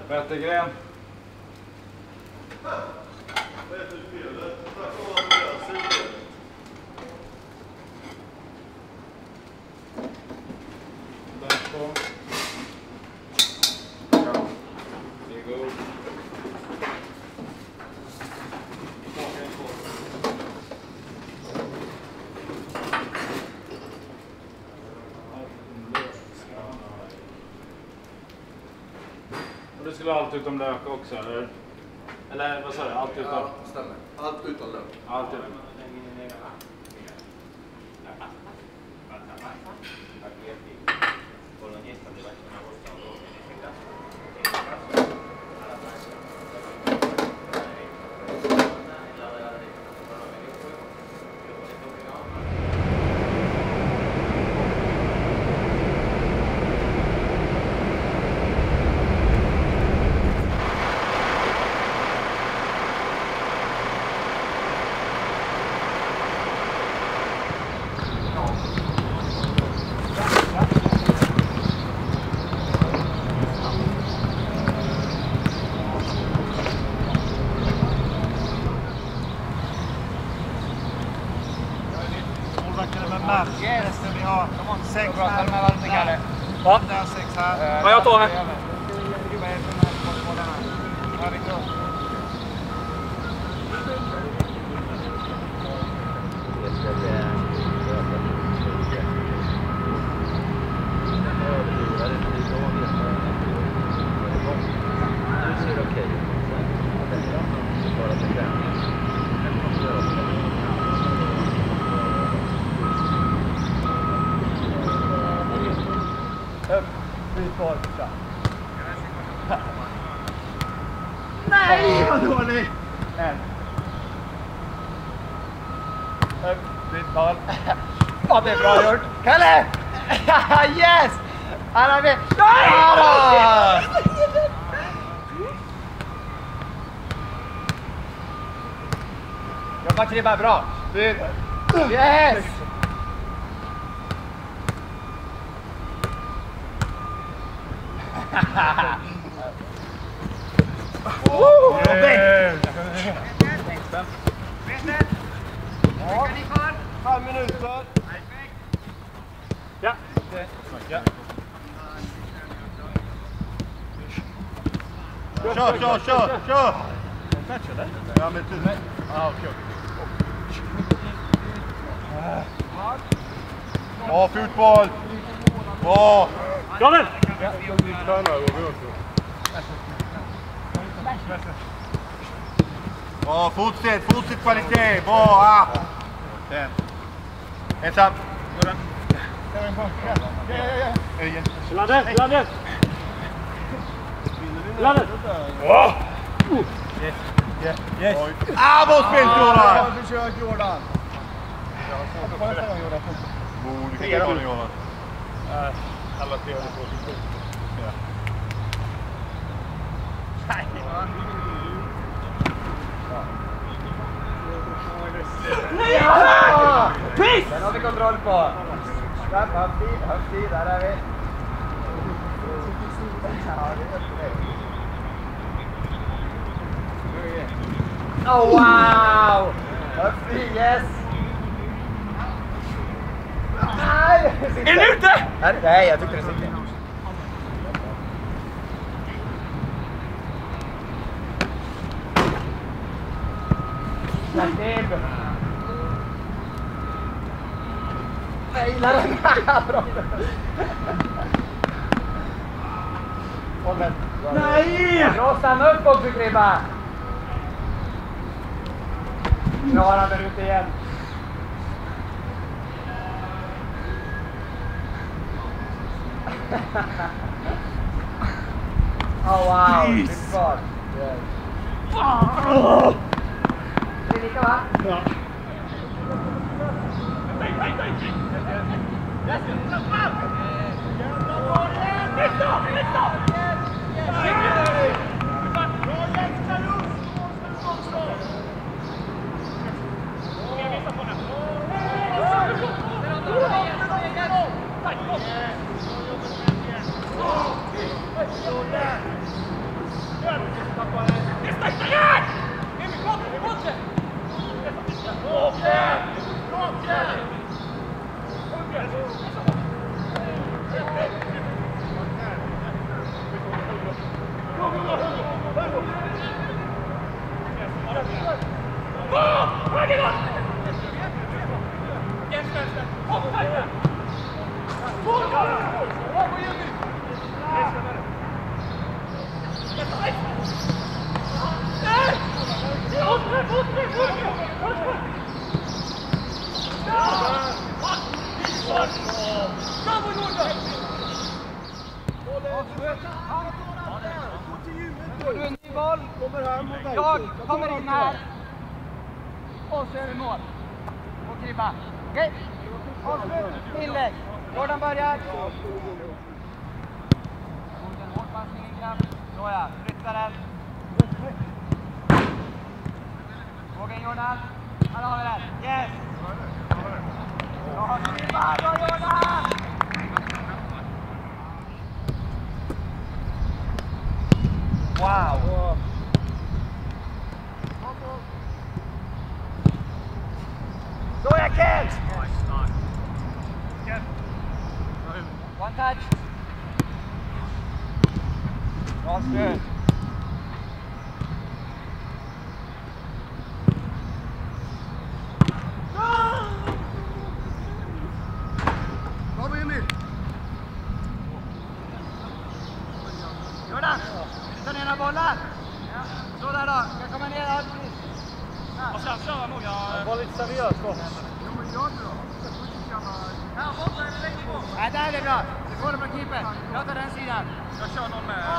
Wettergren. Därpå. Ja, det är god. Du skulle ha allt utom lök också, eller? Eller vad sa du? Allt utom? Ja, stämmer. Allt utom lök. Allt utom. Resten vi har 6 här. Ja. Där 6 här. Ja, jag tar här. Nej, vad dåligt! Bytboll. Ja, det är bra gjort. Kalle! Yes! Han har med. Nej! Jobba Kribba, bra. Yes! Ja. 5 minuter. Ja. Ja. Kör! Match eller? Ja, men du. Ja, okej. Bra fotboll! Bra! Gabriel! Bra, fortsätt kvalitet! Bra! Ensam! Lander! Yes! Bra spel Jordan! Försök Jordan! Du kan göra det Jordan. Alla tre håller på. Ja! Piss! Den har vi kontroll på. Högtid, där är vi. Oh wow! Högtid, yes! Nej! Är den ute? Nej, jag tyckte det sitter. Jag gillar den här bra. Nej! Bra, stanna upp också Kribba. Nu har han där ute igen. Oh wow, det är kvar. Det är lika va? Ja. Jag kommer in här och så är det mål. Och klippa. Okej? Avslut. Inlägg. Jordan börjar. Hårdpassning in kraft. Såja. Flytta den. Våga in Jordan. Här har vi den. Yes! Ja, klippa. Bra Jordan! Wow! Såja Kent! One touch. Bra stöd. Bravo Emil! Jordan! Ta ner några bollar! Så där då, ska komma ner här. Och sen köra nog. Var lite seriös då. Nej, där är det bra. Det får du från keeper. Jag tar den sidan. Jag kör någon med.